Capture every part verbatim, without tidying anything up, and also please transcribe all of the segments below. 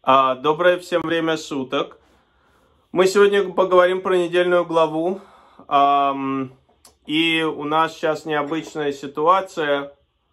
А, доброе всем время суток. Мы сегодня поговорим про недельную главу. А, и у нас сейчас необычная ситуация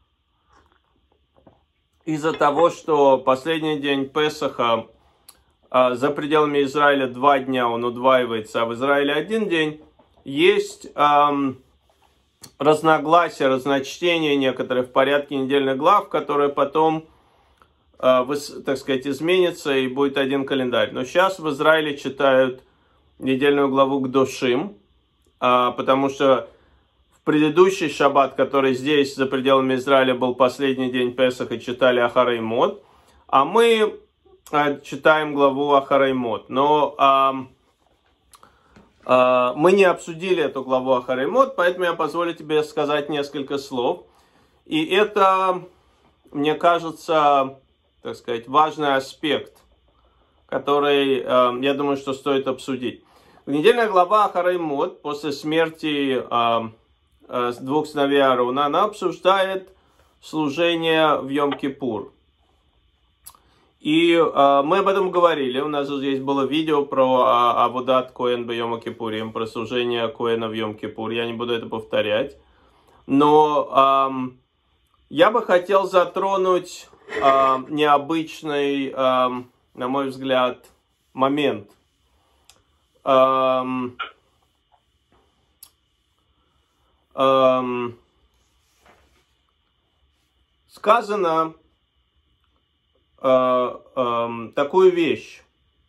из-за того, что последний день Песаха а, за пределами Израиля два дня, он удваивается, а в Израиле один день. Есть а, разногласия, разночтения некоторые в порядке недельных глав, которые потом, так сказать, изменится и будет один календарь. Но сейчас в Израиле читают недельную главу Кдошим, потому что в предыдущий шаббат, который здесь за пределами Израиля был последний день Песаха, читали Ахарей Мот, а мы читаем главу Ахарей Мот. Но а, а, мы не обсудили эту главу Ахарей Мот, поэтому я позволю тебе сказать несколько слов. И это, мне кажется, так сказать, важный аспект, который, э, я думаю, что стоит обсудить. Недельная глава Ахарей Мот после смерти э, э, двух сыновей Аарона, она обсуждает служение в Йом-Кипур. И э, мы об этом говорили. У нас здесь было видео про э, Аводат Коэн бе Йом-Кипурим, про служение Коэна в Йом-Кипур. Я не буду это повторять. Но э, я бы хотел затронуть Uh, необычный, uh, на мой взгляд, момент. Um, um, сказано uh, um, такую вещь.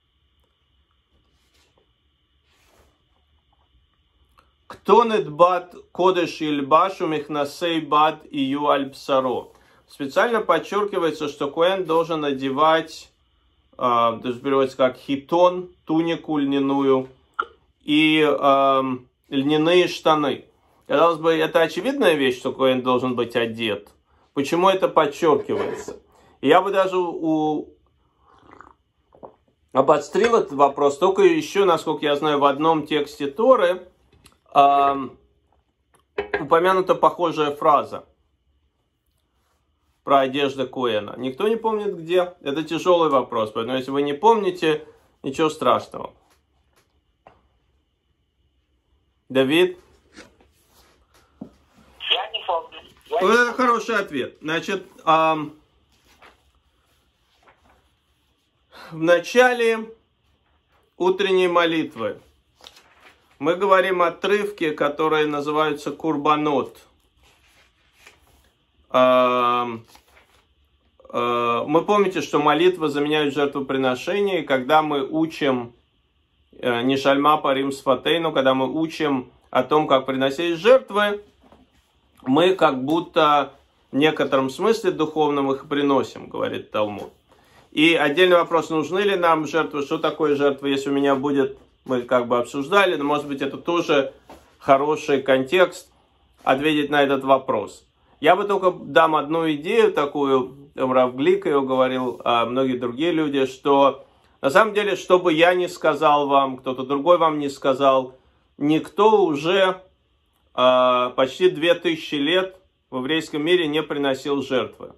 Кто недбат кодеш ильбашу михнасей бат ию альпсаро. Специально подчеркивается, что коэн должен надевать, э, даже переводится как хитон, тунику льняную и э, льняные штаны. Казалось бы, это очевидная вещь, что коэн должен быть одет. Почему это подчеркивается? Я бы даже у... обострил этот вопрос, только еще, насколько я знаю, в одном тексте Торы э, упомянута похожая фраза про одежду коэна. Никто не помнит где. Это тяжелый вопрос. Поэтому если вы не помните, ничего страшного. Давид? Я не помню. Я Это не помню. хороший ответ. Значит, эм, в начале утренней молитвы мы говорим отрывки, которые называются курбанот. Мы помните, что молитва заменяет жертвоприношение, и когда мы учим не шальма парим сфатейну, когда мы учим о том, как приносить жертвы, мы как будто в некотором смысле духовном их приносим, говорит Талмуд. И отдельный вопрос, нужны ли нам жертвы, что такое жертва, если у меня будет, мы как бы обсуждали, но может быть это тоже хороший контекст ответить на этот вопрос. Я бы только дам одну идею такую, Рав Глик ее говорил, а многие другие люди, что на самом деле, что бы я ни сказал вам, кто-то другой вам не сказал, никто уже а, почти две тысячи лет в еврейском мире не приносил жертвы.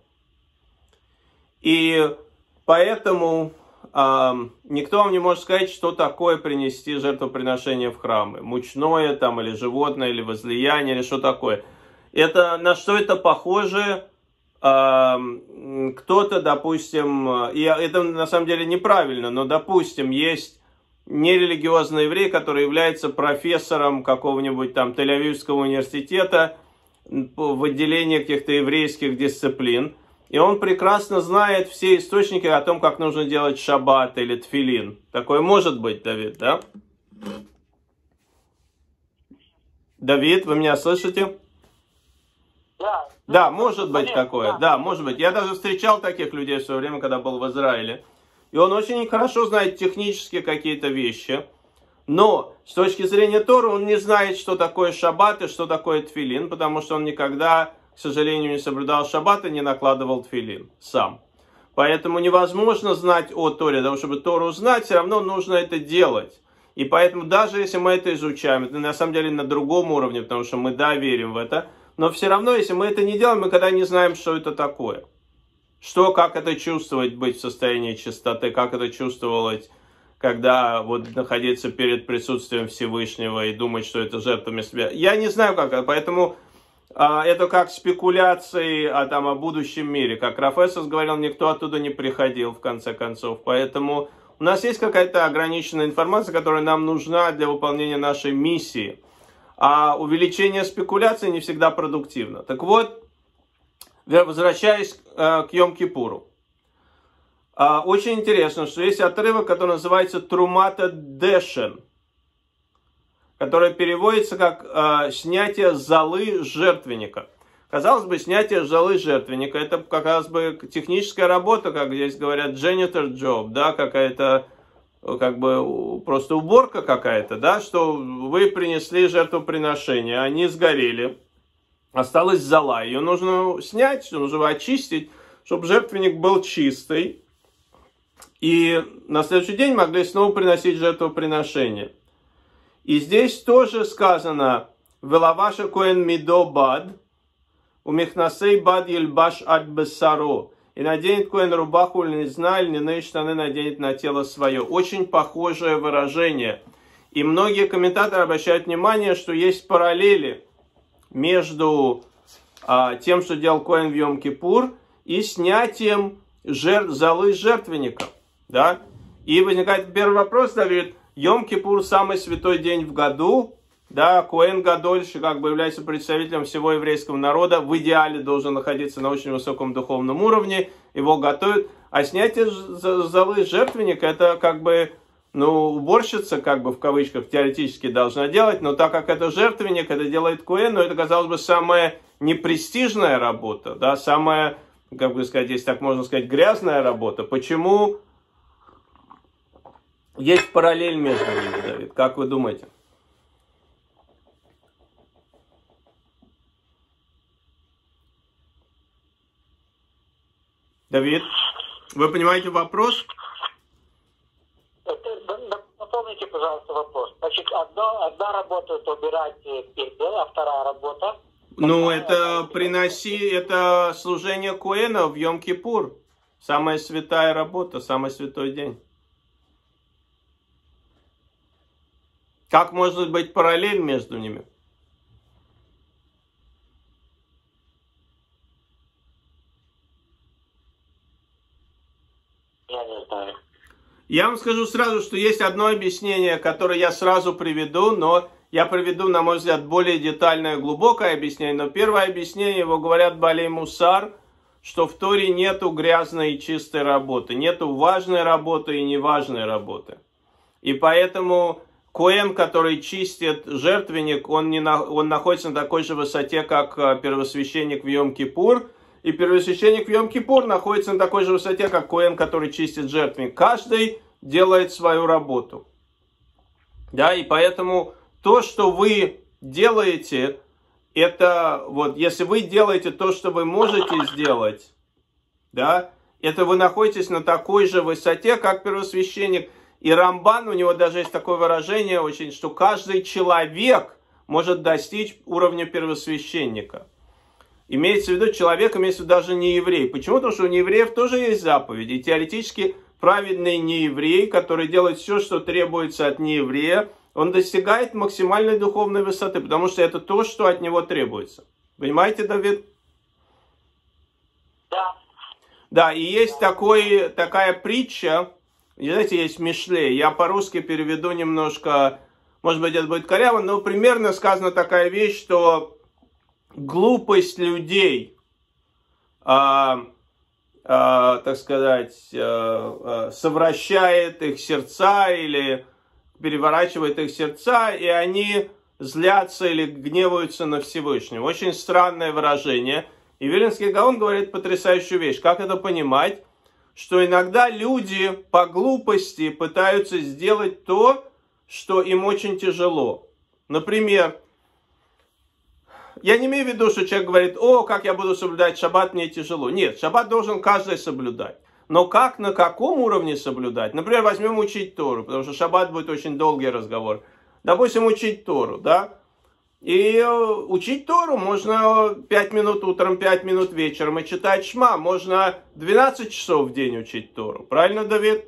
И поэтому а, никто вам не может сказать, что такое принести жертвоприношение в храмы. Мучное там, или животное, или возлияние, или что такое. Это, на что это похоже? Кто-то, допустим, и это на самом деле неправильно, но, допустим, есть нерелигиозный еврей, который является профессором какого-нибудь там Тель-Авивского университета в отделении каких-то еврейских дисциплин, и он прекрасно знает все источники о том, как нужно делать шаббат или тфилин. Такое может быть, Давид, да? Давид, вы меня слышите? Да, Да, может быть понятно, такое, да. да, может быть. Я даже встречал таких людей в свое время, когда был в Израиле. И он очень хорошо знает технические какие-то вещи. Но с точки зрения Торы он не знает, что такое шаббат и что такое тфилин, потому что он никогда, к сожалению, не соблюдал шаббат и не накладывал тфилин сам. Поэтому невозможно знать о Торе. Для того, чтобы Тору знать, все равно нужно это делать. И поэтому даже если мы это изучаем, это на самом деле на другом уровне, потому что мы, да, верим в это, но все равно, если мы это не делаем, мы когда не знаем, что это такое. что, как это чувствовать, быть в состоянии чистоты, как это чувствовать, когда вот находиться перед присутствием Всевышнего и думать, что это жертва вместо себя. Я не знаю, как это, поэтому а, это как спекуляции о, там, о будущем мире. Как Раф-Эсос говорил, никто оттуда не приходил, в конце концов. Поэтому у нас есть какая-то ограниченная информация, которая нам нужна для выполнения нашей миссии. А увеличение спекуляций не всегда продуктивно. Так вот, возвращаясь э, к Йом-Кипуру. Э, очень интересно, что есть отрывок, который называется Трумата Дешен, который переводится как э, снятие золы жертвенника. Казалось бы, снятие золы жертвенника — это как раз бы техническая работа, как здесь говорят, janitor job, да, какая-то как бы просто уборка какая-то, да, что вы принесли жертвоприношение, они сгорели. Осталась зола, ее нужно снять, нужно очистить, чтобы жертвенник был чистый. И на следующий день могли снова приносить жертвоприношение. И здесь тоже сказано «Велаваша коэн мидо бад, умихнасей бад ельбаш ад бесаро». И наденет коэн рубаху льнизна, льняные штаны наденет на тело свое. Очень похожее выражение. И многие комментаторы обращают внимание, что есть параллели между а, тем, что делал коэн в Йом-Кипур, и снятием жертв, золы жертвенника. Да? И возникает первый вопрос, да, говорит, Йом-Кипур самый святой день в году, да, коэн гадоль, как бы является представителем всего еврейского народа, в идеале должен находиться на очень высоком духовном уровне, его готовят, а снятие золы жертвенника, это как бы, ну, уборщица, как бы в кавычках, теоретически должна делать, но так как это жертвенник, это делает коэн, но это, казалось бы, самая непрестижная работа, да, самая, как бы сказать, если так можно сказать, грязная работа. Почему есть параллель между ними, Давид? Как вы думаете? Давид, вы понимаете вопрос? Напомните, пожалуйста, вопрос. Значит, одна, одна работа это убирать пепел, а вторая работа? Ну, это приноси, это служение коэна в Йом-Кипур. Самая святая работа, самый святой день. Как может быть параллель между ними? Я не знаю. Я вам скажу сразу, что есть одно объяснение, которое я сразу приведу, но я приведу, на мой взгляд, более детальное, глубокое объяснение. Но первое объяснение, его говорят Балей Мусар, что в Торе нету грязной и чистой работы, нету важной работы и неважной работы. И поэтому коэн, который чистит жертвенник, он, не на, он находится на такой же высоте, как первосвященник в Йом-Кипур. И первосвященник в Йом-Кипур находится на такой же высоте, как коэн, который чистит жертвенник. Каждый делает свою работу. Да, и поэтому то, что вы делаете, это вот, если вы делаете то, что вы можете сделать, да, это вы находитесь на такой же высоте, как первосвященник. И Рамбан, у него даже есть такое выражение очень, что каждый человек может достичь уровня первосвященника. Имеется в виду, человек имеется в виду даже не еврей. Почему? Потому что у неевреев тоже есть заповеди. И теоретически праведный нееврей, который делает все, что требуется от нееврея, он достигает максимальной духовной высоты, потому что это то, что от него требуется. Понимаете, Давид? Да. Да, и есть такой, такая притча, знаете, есть Мишлей. Я по-русски переведу немножко, может быть, это будет коряво, но примерно сказана такая вещь, что глупость людей, а, а, так сказать, а, а, совращает их сердца или переворачивает их сердца, и они злятся или гневаются на Всевышнего. Очень странное выражение. И Виленский Гаон говорит потрясающую вещь. Как это понимать? Что иногда люди по глупости пытаются сделать то, что им очень тяжело. Например, я не имею в виду, что человек говорит, о, как я буду соблюдать шаббат, мне тяжело. Нет, шаббат должен каждый соблюдать. Но как, на каком уровне соблюдать? Например, возьмем учить Тору, потому что шаббат будет очень долгий разговор. Допустим, учить Тору, да? И учить Тору можно пять минут утром, пять минут вечером, и читать Шма можно двенадцать часов в день учить Тору. Правильно, Давид?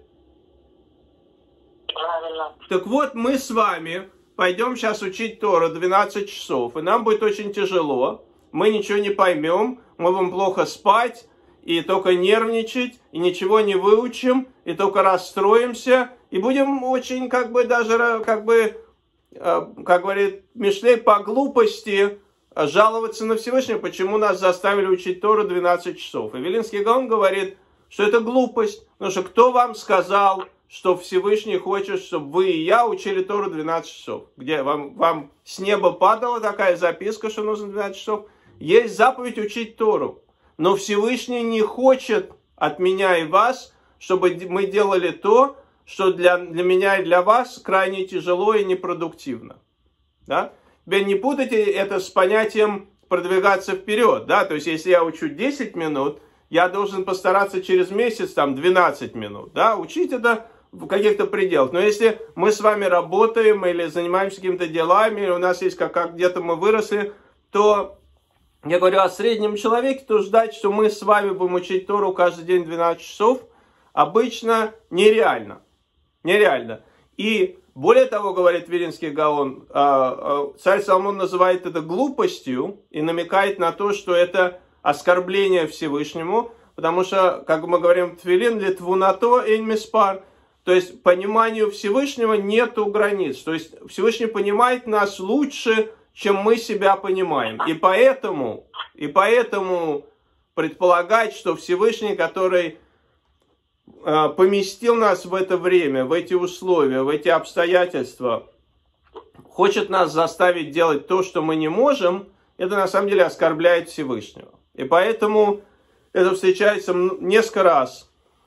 Правильно. Так вот, мы с вами пойдем сейчас учить Тору двенадцать часов, и нам будет очень тяжело, мы ничего не поймем, мы будем плохо спать, и только нервничать, и ничего не выучим, и только расстроимся, и будем очень, как бы, даже, как бы, как говорит Мишлей, по глупости жаловаться на Всевышнего, почему нас заставили учить Тору двенадцать часов. И Вилинский Гаон говорит, что это глупость, потому что кто вам сказал, что Всевышний хочет, чтобы вы и я учили Тору двенадцать часов? Где вам, вам с неба падала такая записка, что нужно двенадцать часов? Есть заповедь учить Тору, но Всевышний не хочет от меня и вас, чтобы мы делали то, что для, для меня и для вас крайне тяжело и непродуктивно. Да? Теперь не путайте это с понятием продвигаться вперед. Да? То есть, если я учу десять минут, я должен постараться через месяц там двенадцать минут. Да? Учить это в каких-то пределах. Но если мы с вами работаем или занимаемся какими-то делами, или у нас есть как, как где-то мы выросли, то я говорю о среднем человеке, то ждать, что мы с вами будем учить Тору каждый день двенадцать часов, обычно нереально. Нереально. И более того, говорит Вилинский Гаон, царь Соломон называет это глупостью и намекает на то, что это оскорбление Всевышнему, потому что, как мы говорим в Тфилин, литвунато эйн миспар, то есть пониманию Всевышнего нету границ. То есть Всевышний понимает нас лучше, чем мы себя понимаем. И поэтому, и поэтому предполагать, что Всевышний, который поместил нас в это время, в эти условия, в эти обстоятельства, хочет нас заставить делать то, что мы не можем, это на самом деле оскорбляет Всевышнего. И поэтому это встречается несколько раз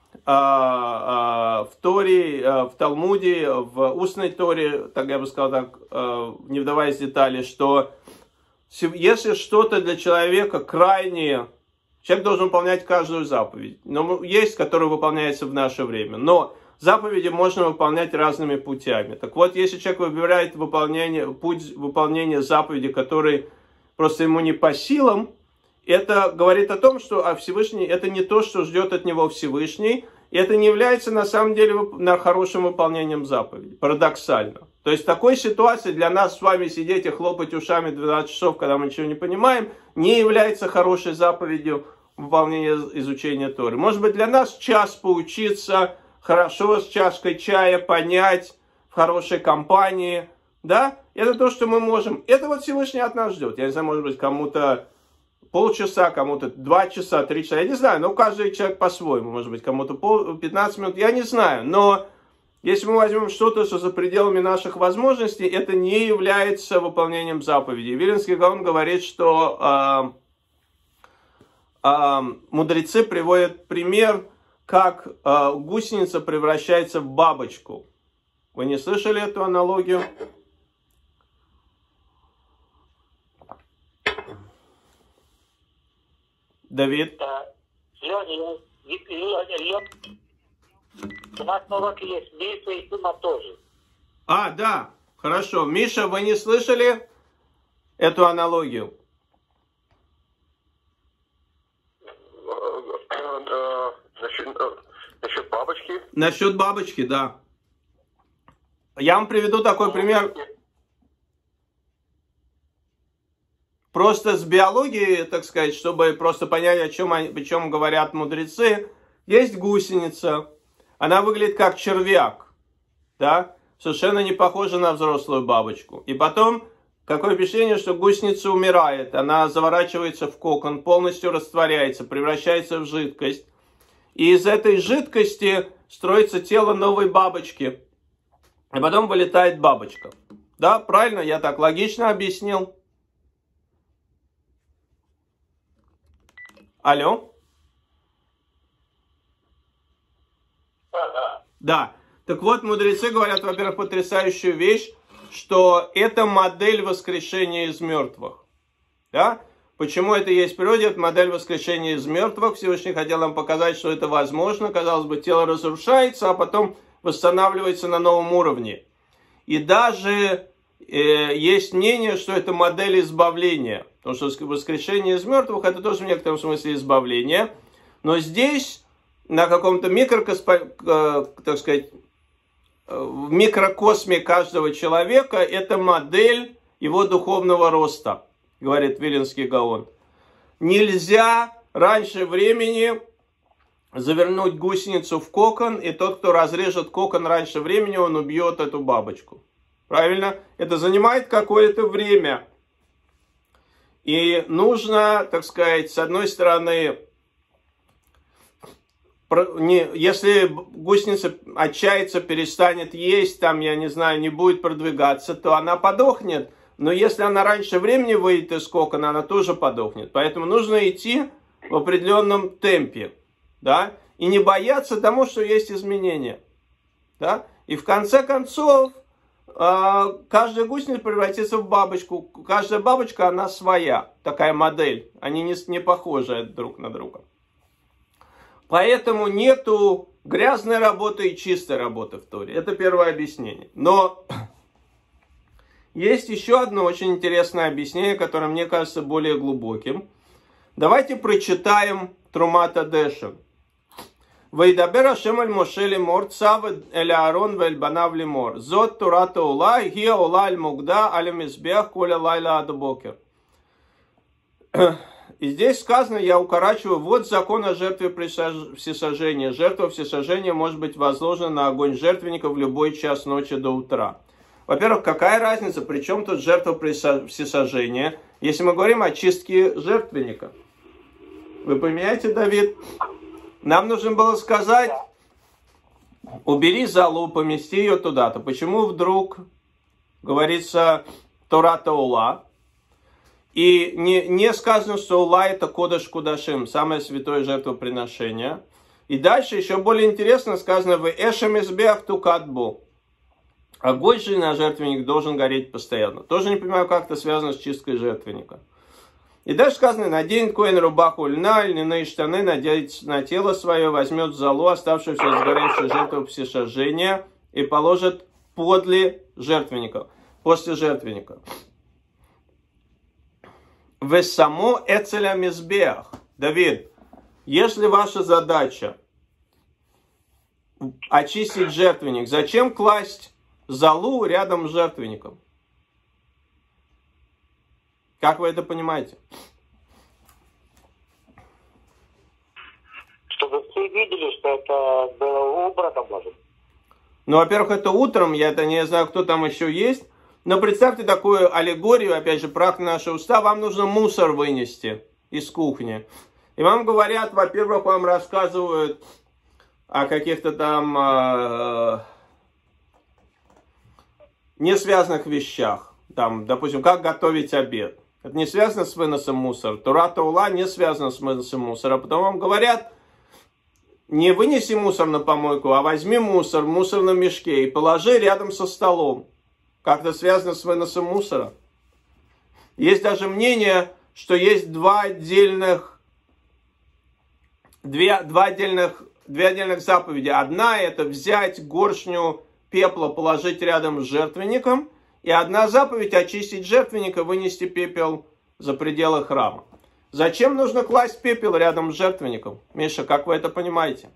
в Торе, в Талмуде, в устной Торе, так я бы сказал так, не вдаваясь в детали, что если что-то для человека крайне... Человек должен выполнять каждую заповедь. Но есть, которая выполняется в наше время. Но заповеди можно выполнять разными путями. Так вот, если человек выбирает выполнение, путь выполнения заповеди, который просто ему не по силам, это говорит о том, что а Всевышний, это не то, что ждет от него Всевышний. И это не является на самом деле хорошим выполнением заповеди. Парадоксально. То есть в такой ситуации для нас с вами сидеть и хлопать ушами двенадцать часов, когда мы ничего не понимаем, не является хорошей заповедью выполнения изучения Торы. Может быть, для нас час поучиться хорошо с чашкой чая, понять в хорошей компании, да? Это то, что мы можем. Это вот Всевышний от нас ждет. Я не знаю, может быть, кому-то полчаса, кому-то два часа, три часа, я не знаю, но каждый человек по-своему, может быть, кому-то пятнадцать минут, я не знаю, но если мы возьмем что-то, что за пределами наших возможностей, это не является выполнением заповедей. Вилинский Гаон говорит, что э, э, мудрецы приводят пример, как э, гусеница превращается в бабочку. Вы не слышали эту аналогию? Давид? Леня, Леня, у нас на уроке есть Миша и Дима тоже. А, да, хорошо. Миша, вы не слышали эту аналогию? Насчет, насчет бабочки? Насчет бабочки, да. Я вам приведу такой пример. Просто с биологией, так сказать, чтобы просто понять, о чем, о чем говорят мудрецы. Есть гусеница. Она выглядит как червяк. Да? Совершенно не похожа на взрослую бабочку. И потом, какое впечатление, что гусеница умирает. Она заворачивается в кокон, полностью растворяется, превращается в жидкость. И из этой жидкости строится тело новой бабочки. И потом вылетает бабочка. Да, правильно? Я так логично объяснил. Алло? Да. Так вот, мудрецы говорят, во-первых, потрясающую вещь, что это модель воскрешения из мертвых. Да? Почему это есть в природе? Это модель воскрешения из мертвых. Всевышний хотел нам показать, что это возможно. Казалось бы, тело разрушается, а потом восстанавливается на новом уровне. И даже есть мнение, что это модель избавления. Потому что воскрешение из мертвых это тоже в некотором смысле избавление. Но здесь на каком-то микрокосме, так сказать, в микрокосме каждого человека это модель его духовного роста, говорит Виленский Гаон. Нельзя раньше времени завернуть гусеницу в кокон, и тот, кто разрежет кокон раньше времени, он убьет эту бабочку. Правильно? Это занимает какое-то время. И нужно, так сказать, с одной стороны, не, если гусеница отчается, перестанет есть, там, я не знаю, не будет продвигаться, то она подохнет. Но если она раньше времени выйдет из кокона, она тоже подохнет. Поэтому нужно идти в определенном темпе. Да? И не бояться тому, что есть изменения. Да? И в конце концов, каждая гусеница превратится в бабочку. Каждая бабочка, она своя. Такая модель. Они не, не похожи друг на друга. Поэтому нету грязной работы и чистой работы в Торе. Это первое объяснение. Но есть еще одно очень интересное объяснение, которое мне кажется более глубоким. Давайте прочитаем Трумат Адешем. Вейдабер Ашем эль Моше лемор, цав эль Аарон вэль банав лемор. Зот Турата Ула, гия Ула эль Мугда, аль Мизбех, коля лайла ад бокер. И здесь сказано, я укорачиваю, вот закон о жертве всесожжения. Жертва всесожжения может быть возложена на огонь жертвенника в любой час ночи до утра. Во-первых, какая разница, при чем тут жертва всесожжения, если мы говорим о чистке жертвенника? Вы понимаете, Давид? Нам нужно было сказать, убери залу, помести ее туда-то. Почему вдруг говорится Тората Ула? И не, не сказано, что Ула это Кодеш Кудашим, самое святое жертвоприношение. И дальше еще более интересно сказано, в Эшем избех тукатбу. Огонь же на жертвенник должен гореть постоянно. Тоже не понимаю, как это связано с чисткой жертвенника. И дальше сказано, наденет коэн рубаху льна, льняные штаны, наденет на тело свое, возьмет золу, оставшуюся от сгоревшей жертвы всесожжения, и положит подле жертвенника, после жертвенника. Весамо эцеля мизбех. Давид, если ваша задача очистить жертвенник, зачем класть золу рядом с жертвенником? Как вы это понимаете? Чтобы все видели, что это было убрано, может. Ну, во-первых, это утром, я это не знаю, кто там еще есть. Но представьте такую аллегорию, опять же, прах на наши уста, вам нужно мусор вынести из кухни. И вам говорят, во-первых, вам рассказывают о каких-то там э, несвязанных вещах. Там, допустим, как готовить обед. Это не связано с выносом мусора. Тората Ула не связано с выносом мусора. Потом вам говорят, не вынеси мусор на помойку, а возьми мусор в мусорном мешке и положи рядом со столом. Как это связано с выносом мусора? Есть даже мнение, что есть два отдельных, две, два отдельных, две отдельных заповеди. Одна это взять горшню пепла, положить рядом с жертвенником. И одна заповедь очистить жертвенник и вынести пепел за пределы храма. Зачем нужно класть пепел рядом с жертвенником? Миша, как вы это понимаете?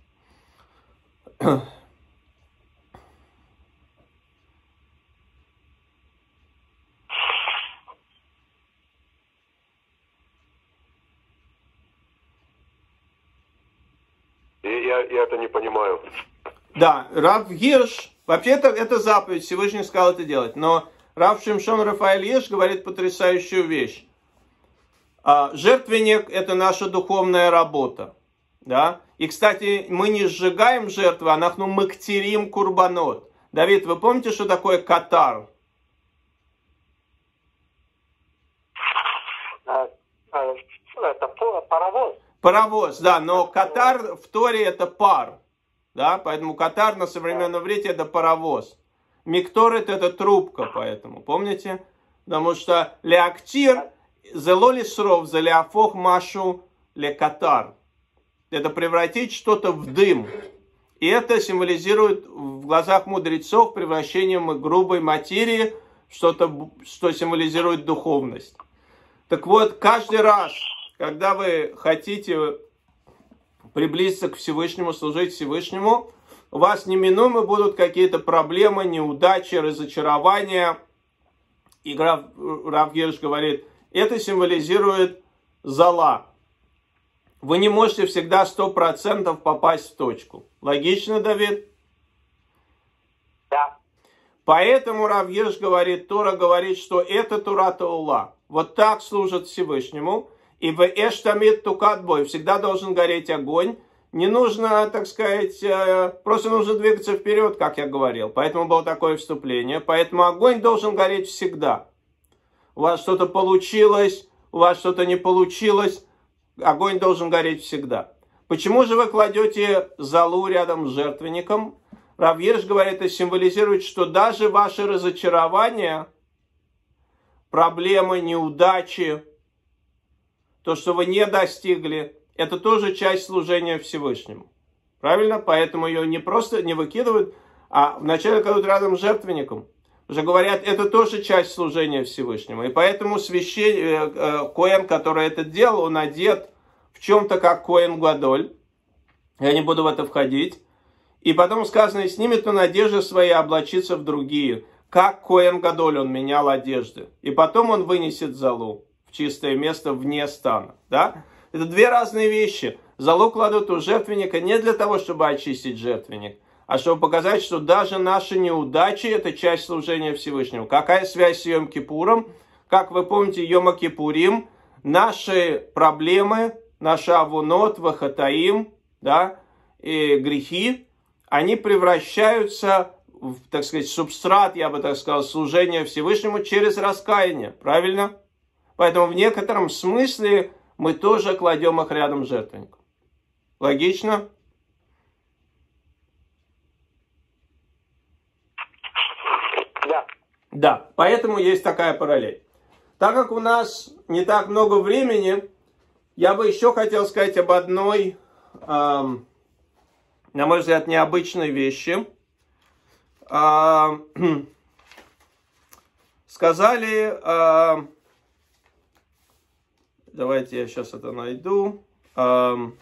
Я, я это не понимаю. Да, Рав Гирш, вообще-то это заповедь, Всевышний сказал это делать, но Рав Шимшон Рафаэль Еш говорит потрясающую вещь. Жертвенник это наша духовная работа. Да? И, кстати, мы не сжигаем жертвы, а нахну мактирим курбанот. Давид, вы помните, что такое катар? Это паровоз. Паровоз, да, но катар в Торе это пар. Да, поэтому катар на современном иврите это паровоз. Микторет это трубка, поэтому, помните? Потому что леактир, зелоли сров, залеафох машу лекатар. Это превратить что-то в дым. И это символизирует в глазах мудрецов превращением грубой материи что-то, что символизирует духовность. Так вот, каждый раз, когда вы хотите приблизиться к Всевышнему, служить Всевышнему, у вас неминуемо будут какие-то проблемы, неудачи, разочарования. И Рав, Рав Гирш говорит, это символизирует зала. Вы не можете всегда сто процентов попасть в точку. Логично, Давид? Да. Поэтому Рав Гирш говорит, Тора говорит, что это Тура Таула. Вот так служат Всевышнему. И в эштамид тукат бой. Всегда должен гореть огонь. Не нужно, так сказать, просто нужно двигаться вперед, как я говорил. Поэтому было такое вступление. Поэтому огонь должен гореть всегда. У вас что-то получилось, у вас что-то не получилось. Огонь должен гореть всегда. Почему же вы кладете золу рядом с жертвенником? Рав Гирш говорит, это символизирует, что даже ваши разочарования, проблемы, неудачи, то, что вы не достигли, это тоже часть служения Всевышнему. Правильно? Поэтому ее не просто не выкидывают, а вначале кладут рядом с жертвенником. Уже говорят, это тоже часть служения Всевышнему. И поэтому священник, э, Коэн, который это делал, он одет в чем-то как Коэн Гадоль. Я не буду в это входить. И потом сказано, и снимет он одежды свои, облачится в другие. Как Коэн Гадоль он менял одежды. И потом он вынесет золу в чистое место вне стана. Да? Это две разные вещи. Золу кладут у жертвенника не для того, чтобы очистить жертвенник, а чтобы показать, что даже наши неудачи – это часть служения Всевышнему. Какая связь с Йом-Кипуром? Как вы помните, Йом-Кипурим, наши проблемы, наши авунот, вахатаим, да, и грехи, они превращаются в, так сказать, субстрат, я бы так сказал, служения Всевышнему через раскаяние. Правильно? Поэтому в некотором смысле мы тоже кладем их рядом с жертвенником. Логично? Да. Да, поэтому есть такая параллель. Так как у нас не так много времени, я бы еще хотел сказать об одной, эм, на мой взгляд, необычной вещи. Эм, сказали, эм, давайте я сейчас это найду. Эм,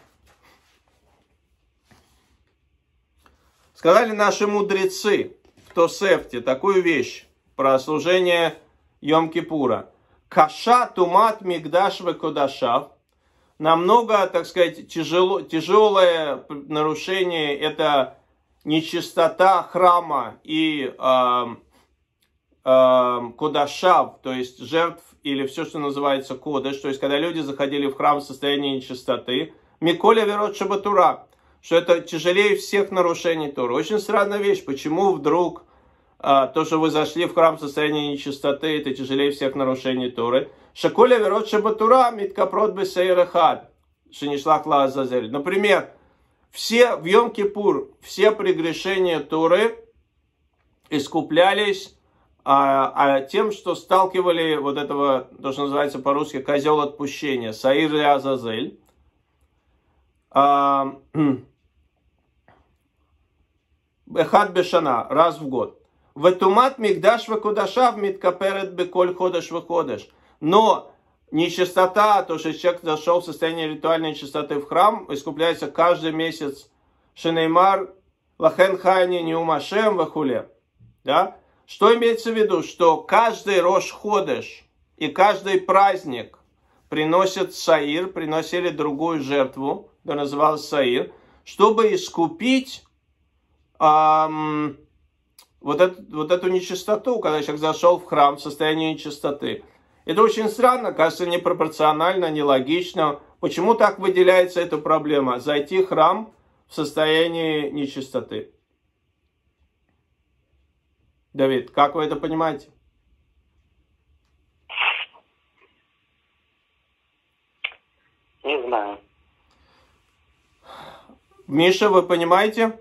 сказали наши мудрецы в Тосефте такую вещь про служение Йом-Кипура. Каша тумат мигдаш векодашав. Намного, так сказать, тяжело, тяжелое нарушение – это нечистота храма и э, э, кодашав, то есть жертв или все, что называется кодаш. То есть, когда люди заходили в храм в состоянии нечистоты. Миколя верот шабатура, что это тяжелее всех нарушений Торы. Очень странная вещь. Почему вдруг э, то, что вы зашли в храм в состоянии нечистоты, это тяжелее всех нарушений Торы? Шаколя верот шабатура миткапрот бесейрахад шинишлах ла азазель. Например, все в Йом-Кипур, все прегрешения Торы искуплялись а, а тем, что сталкивали вот этого, то, что называется по-русски, козел отпущения, саир и азазель. А, эхад бешана, раз в год. Ветумат мигдаш векудашав миткаперет беколь ходаш веходаш. Но нечистота, то, что человек зашел в состояние ритуальной чистоты в храм, искупляется каждый месяц. Шенеймар, лахен хайни, неумашем, вахуле. Да? Что имеется в виду? Что каждый рош ходеш и каждый праздник приносит саир, приносили другую жертву, которая называлась саир, чтобы искупить эм, вот, эту, вот эту нечистоту, когда человек зашел в храм в состоянии нечистоты. Это очень странно, кажется, непропорционально, нелогично. Почему так выделяется эта проблема? Зайти в храм в состоянии нечистоты. Давид, как вы это понимаете? Не знаю. Миша, вы понимаете?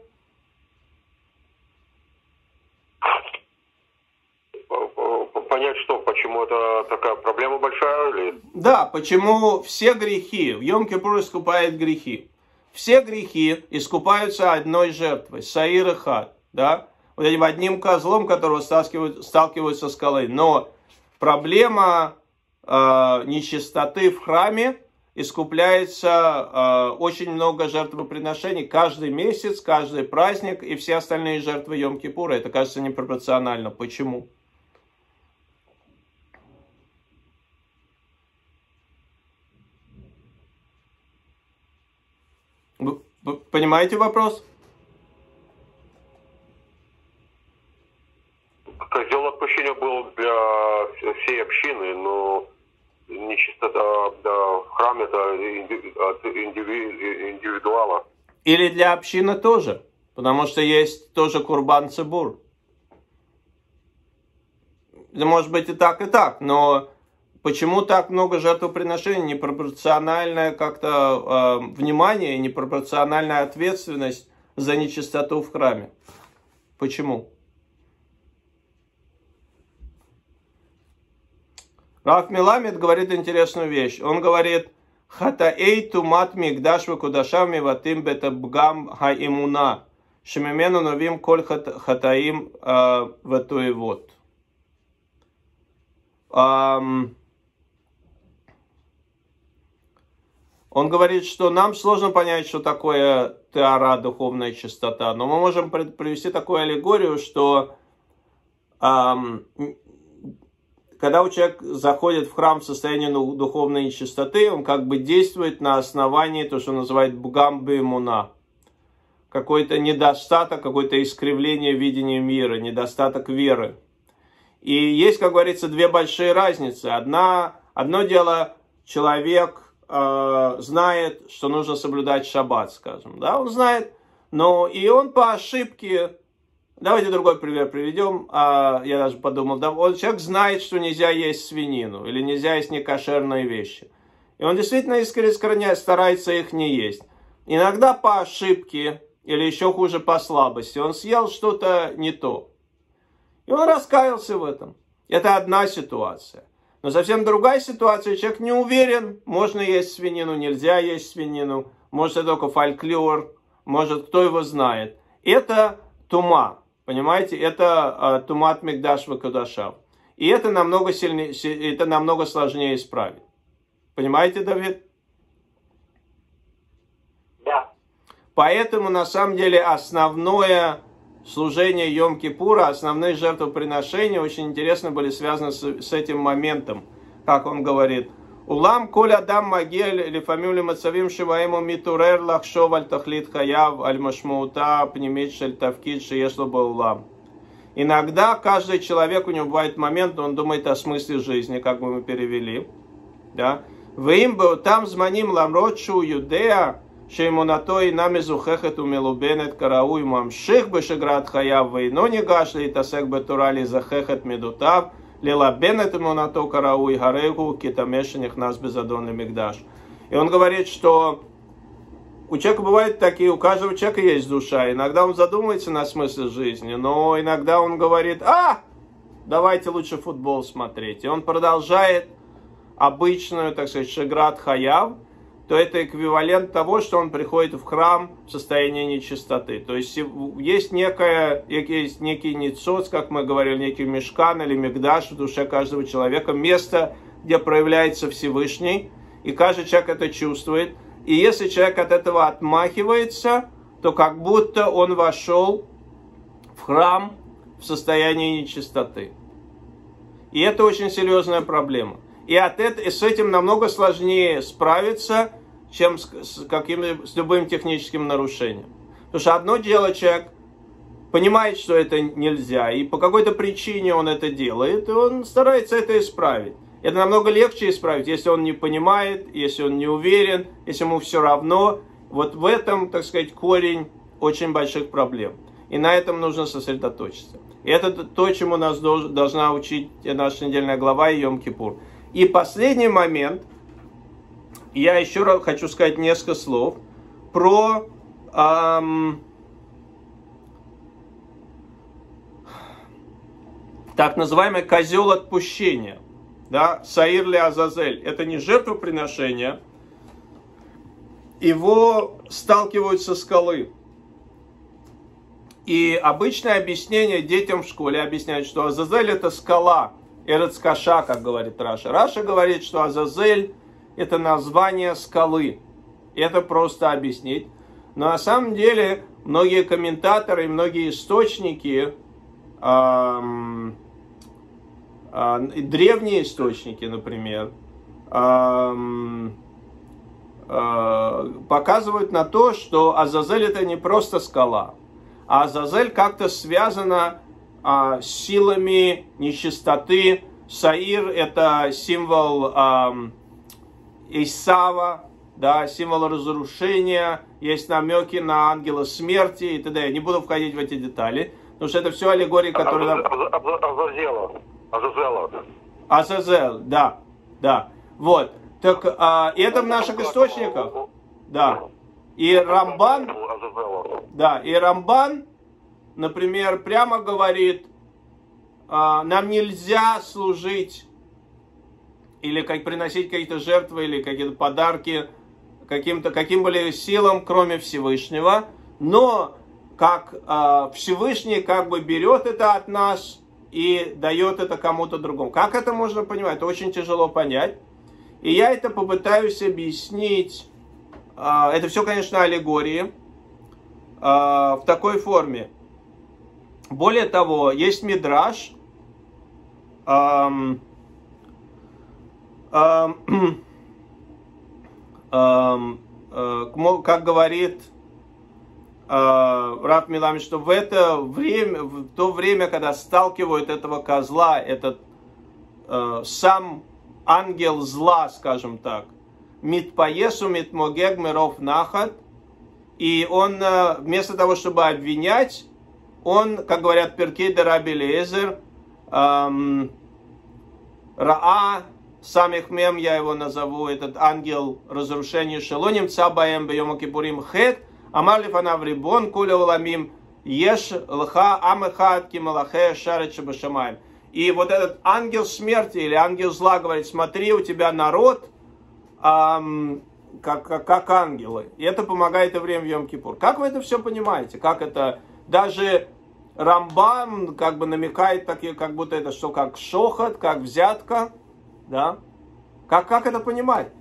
Понять, что, почему это такая проблема большая? Или... Да, почему все грехи, в Йом-Кипур искупает грехи. Все грехи искупаются одной жертвой, саир и хад. Да? вот этим одним козлом, которого сталкивают, сталкиваются со скалой. Но проблема э, нечистоты в храме искупляется э, очень много жертвоприношений каждый месяц, каждый праздник и все остальные жертвы Йом-Кипура. Это кажется непропорционально. Почему? Вы понимаете вопрос? Козел отпущения был для всей общины, но нечистота да, в храме это от индивидуала. Или для общины тоже, потому что есть тоже Курбан Цибур. Это может быть и так, и так, но почему так много жертвоприношений? Непропорциональное как-то э, внимание, непропорциональная ответственность за нечистоту в храме. Почему? Рав Меламед говорит интересную вещь. Он говорит: «Хатаэй тумат мигдаш векудашав миватим бетабгам хаимуна, шемимену новим коль хатаим ватуевот». Он говорит, что нам сложно понять, что такое теара, духовная чистота, но мы можем привести такую аллегорию, что эм, когда у человека заходит в храм в состоянии духовной нечистоты, он как бы действует на основании того, что называют бгам беэмуна. Какой-то недостаток, какое-то искривление видения мира, недостаток веры. И есть, как говорится, две большие разницы. Одна, одно дело, человек э, знает, что нужно соблюдать шаббат, скажем. Да, он знает, но и он по ошибке... Давайте другой пример приведем. А, я даже подумал, да, он, человек знает, что нельзя есть свинину или нельзя есть некошерные вещи. И он действительно искренне старается их не есть. Иногда по ошибке или еще хуже по слабости он съел что-то не то. И он раскаялся в этом. Это одна ситуация. Но совсем другая ситуация. Человек не уверен, можно есть свинину, нельзя есть свинину. Может, это только фольклор. Может, кто его знает. Это тума. Понимаете, это тумат мигдаш векудашав. И это намного сильнее, это намного сложнее исправить. Понимаете, Давид? Да. Поэтому, на самом деле, основное служение Йом-Кипура, основные жертвоприношения очень интересно были связаны с, с этим моментом. Как он говорит: «Улам коль адам магель лифамим лимацавим шиваему митурер лахшов аль тахлит хаяв аль машмаута пнемит шель тавкид шеешло баулам». Иногда каждый человек, у него бывает момент, он думает о смысле жизни, как бы мы перевели. Да? «Вим был там зманим ламротшу юдея шеймунатой намезухехет умелубенет карауй мамших бешеград хаяв вейно негашли тасек бетурали захехет медутав лилабенет мунато карауй гарегу китамешених нас безадон мигдаш». И он говорит, что у человека бывают такие, у каждого человека есть душа. Иногда он задумывается на смысле жизни, но иногда он говорит: а, давайте лучше футбол смотреть. И он продолжает обычную, так сказать, шеград хаяв, то это эквивалент того, что он приходит в храм в состоянии нечистоты. То есть есть некая, есть некий ницоц, как мы говорили, некий мешкан или мигдаш в душе каждого человека, место, где проявляется Всевышний, и каждый человек это чувствует. И если человек от этого отмахивается, то как будто он вошел в храм в состоянии нечистоты. И это очень серьезная проблема. И, от этого, и с этим намного сложнее справиться, чем с, с, каким, с любым техническим нарушением. Потому что одно дело, человек понимает, что это нельзя, и по какой-то причине он это делает, и он старается это исправить. Это намного легче исправить, если он не понимает, если он не уверен, если ему все равно. Вот в этом, так сказать, корень очень больших проблем. И на этом нужно сосредоточиться. И это то, чему нас должна учить наша недельная глава и Йом-Кипур. И последний момент, я еще раз хочу сказать несколько слов про эм, так называемый козел отпущения. Да, Саир ли Азазель. Это не жертвоприношение. Его сталкивают со скалы. И обычное объяснение детям в школе объясняют, что Азазель это скала, Эрецкаша, как говорит Раша. Раша говорит, что Азазель это название скалы. Это просто объяснить. Но на самом деле многие комментаторы, многие источники, эм, э, древние источники, например, эм, э, показывают на то, что Азазель это не просто скала. А Азазель как-то связана а, с силами нечистоты. Саир это символ а, Исава, да, символ разрушения. Есть намеки на ангела смерти и т.д. Я не буду входить в эти детали, потому что это все аллегории, которые... Азазела. Азазела. Азазел, да, да. Вот. Так а, это в наших источниках. Да. И Рамбан, да, и Рамбан, например, прямо говорит, а, нам нельзя служить или как приносить какие-то жертвы или какие-то подарки каким-то каким были силам, кроме Всевышнего, но как а, Всевышний как бы берет это от нас и дает это кому-то другому. Как это можно понимать? Это очень тяжело понять. И я это попытаюсь объяснить. Это все, конечно, аллегории в такой форме. Более того, есть мидраш, эм, эм, эм, э, как говорит э, Рав Милами, что в это время, в то время, когда сталкивают этого козла, этот э, сам ангел зла, скажем так, Митпаесу митмогег миров нахат. И он, вместо того, чтобы обвинять, он, как говорят Перкей де Раби Элиэзер, эм, Раа, самих мем я его назову, этот ангел разрушения Шелоним, Цабаем бьема кипурим хет, Амар лифанав рибон, куля уламим, еш лха амехат кималахе шарет шабашамаем. И вот этот ангел смерти или ангел зла говорит, смотри, у тебя народ, Эм, как, как, как ангелы. И это помогает евреям в Йом-Кипур. Как вы это все понимаете? Как это... Даже Рамбам как бы намекает, такие, как будто это что, как шохот, как взятка. Да? Как, как это понимать?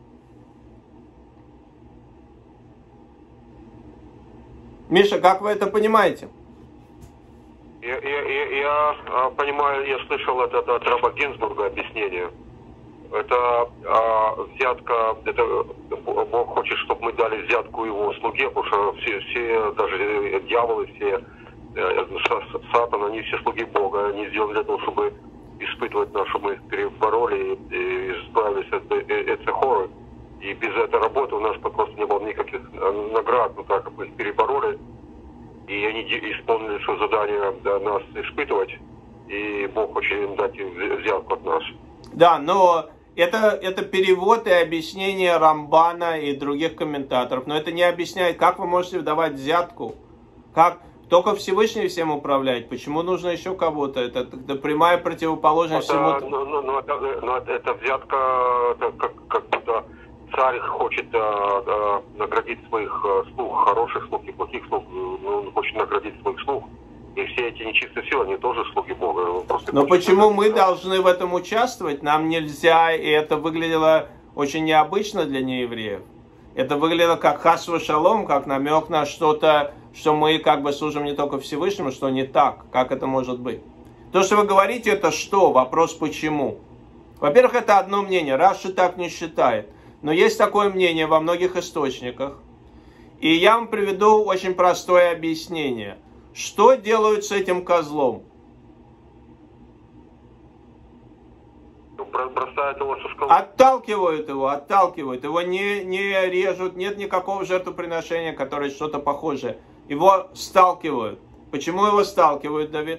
Миша, как вы это понимаете? Я, я, я, я понимаю, я слышал это от Раба Гинзбурга объяснение. Это а, взятка, это Бог хочет, чтобы мы дали взятку его слуге, потому что все, все даже дьяволы, все э, Сатан, они все слуги Бога, они сделаны для того, чтобы испытывать нас, чтобы мы их перебороли и избавились от Эцехоры. И без этой работы у нас просто не было никаких наград, но так как мы их перебороли, и они исполнили свое задание нас испытывать, и Бог хочет им дать взятку от нас. Да, но это, это перевод и объяснение Рамбана и других комментаторов. Но это не объясняет, как вы можете давать взятку. Как только Всевышний всем управляет. Почему нужно еще кого-то? Это, это прямая противоположность это, всему. Ну, ну, ну, это, ну, это взятка, это как, как будто царь хочет а, а, наградить своих а, слуг, хороших слуг и плохих слуг. Ну, он хочет наградить своих слуг. И все эти нечистые силы, они тоже слуги Бога. Но почему мы должны в этом участвовать? Нам нельзя, и это выглядело очень необычно для неевреев. Это выглядело как хас вешалом, как намек на что-то, что мы как бы служим не только Всевышнему, что не так. Как это может быть? То, что вы говорите, это что? Вопрос почему? Во-первых, это одно мнение. Раши так не считает. Но есть такое мнение во многих источниках. И я вам приведу очень простое объяснение. Что делают с этим козлом? Бросают его со скалы. Отталкивают его, отталкивают. Его не, не режут, нет никакого жертвоприношения, которое что-то похожее. Его сталкивают. Почему его сталкивают, Давид?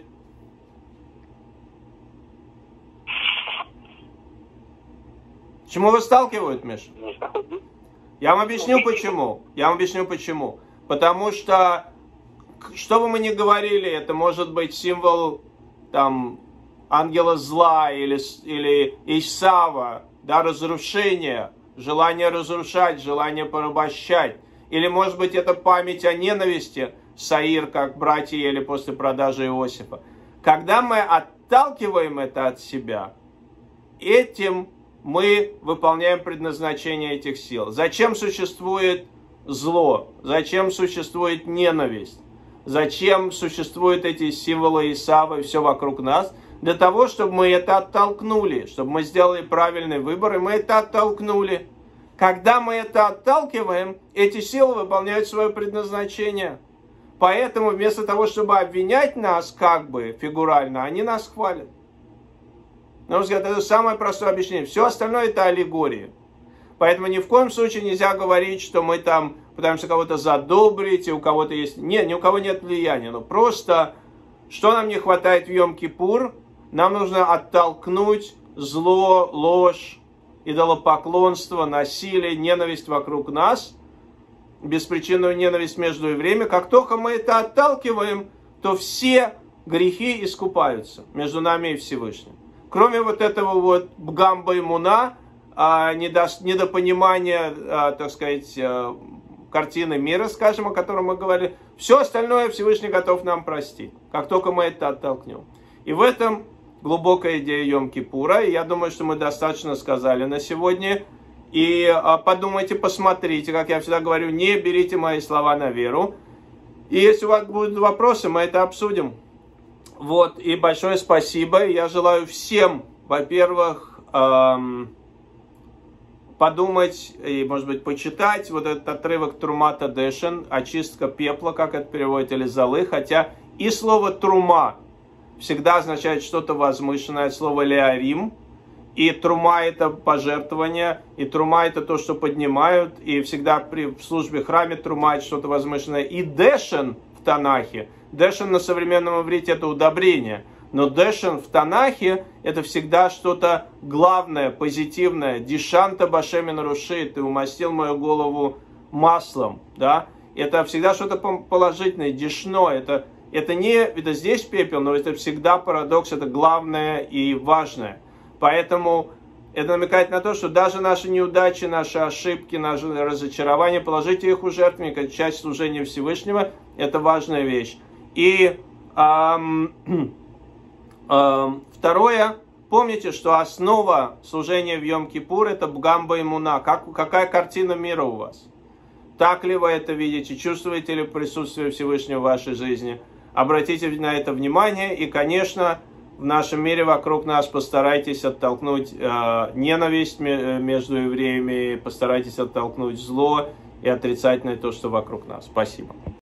Почему его сталкивают, Миша? Я вам объясню почему. Я вам объясню почему. Потому что что бы мы ни говорили, это может быть символ там, ангела зла или, или Исава, да, разрушения, желание разрушать, желание порабощать. Или может быть это память о ненависти, саир, как братья ели после продажи Иосифа. Когда мы отталкиваем это от себя, этим мы выполняем предназначение этих сил. Зачем существует зло? Зачем существует ненависть? Зачем существуют эти символы Исава и все вокруг нас? Для того, чтобы мы это оттолкнули, чтобы мы сделали правильный выбор, и мы это оттолкнули. Когда мы это отталкиваем, эти силы выполняют свое предназначение. Поэтому вместо того, чтобы обвинять нас, как бы фигурально, они нас хвалят. На мой взгляд, это самое простое объяснение. Все остальное это аллегория. Поэтому ни в коем случае нельзя говорить, что мы там пытаемся кого-то задобрить, и у кого-то есть... Нет, ни у кого нет влияния. Но просто, что нам не хватает в Йом-Кипур? Нам нужно оттолкнуть зло, ложь, идолопоклонство, насилие, ненависть вокруг нас, беспричинную ненависть между евреями. Как только мы это отталкиваем, то все грехи искупаются между нами и Всевышним. Кроме вот этого вот бгамба имуна, недопонимания, так сказать, картины мира, скажем, о котором мы говорили, все остальное Всевышний готов нам простить, как только мы это оттолкнем. И в этом глубокая идея Йом-Кипура. И я думаю, что мы достаточно сказали на сегодня. И подумайте, посмотрите, как я всегда говорю, не берите мои слова на веру. И если у вас будут вопросы, мы это обсудим. Вот, и большое спасибо. Я желаю всем, во-первых, эм, подумать и, может быть, почитать вот этот отрывок Трумата Дешен, очистка пепла, как это переводит, или золы. Хотя и слово трума всегда означает что-то возвышенное, слово леарим. И трума это пожертвование, и трума это то, что поднимают. И всегда при в службе храме трума это что-то возвышенное. И дешен в Танахе. Дешен на современном иврите это удобрение. Но дешен в Танахе это всегда что-то главное, позитивное. Дишанта башемин руши, ты умастил мою голову маслом. Да? Это всегда что-то положительное. Дишно, это, это не это здесь пепел, но это всегда парадокс, это главное и важное. Поэтому это намекает на то, что даже наши неудачи, наши ошибки, наши разочарования, положите их у жертвенника, это часть служения Всевышнего, это важная вещь. И эм, эм, второе, помните, что основа служения в Йом-Кипур это бгамба имуна. Как, какая картина мира у вас? Так ли вы это видите? Чувствуете ли присутствие Всевышнего в вашей жизни? Обратите на это внимание и, конечно, в нашем мире вокруг нас постарайтесь оттолкнуть э, ненависть между евреями, постарайтесь оттолкнуть зло и отрицательное то, что вокруг нас. Спасибо.